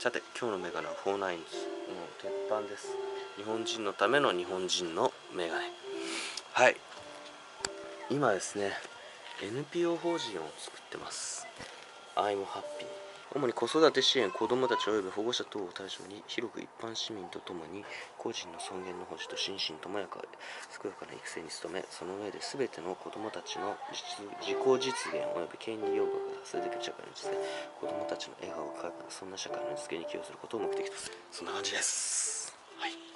さて今日のメガネはフォーナインズの鉄板です。日本人のための日本人のメガネ。はい、今ですね NPO 法人を作ってます。 I'm Happy。 主に子育て支援、子どもたち及び保護者等を対象に広く一般市民とともに個人の尊厳の保持と心身ともやか健やかな育成に努め、その上で全ての子どもたちの自己実現及び権利擁護が達成できる社会の実現、子どもたちの笑顔を輝かなそんな社会の実現に寄与することを目的とする、そんな感じです。はい。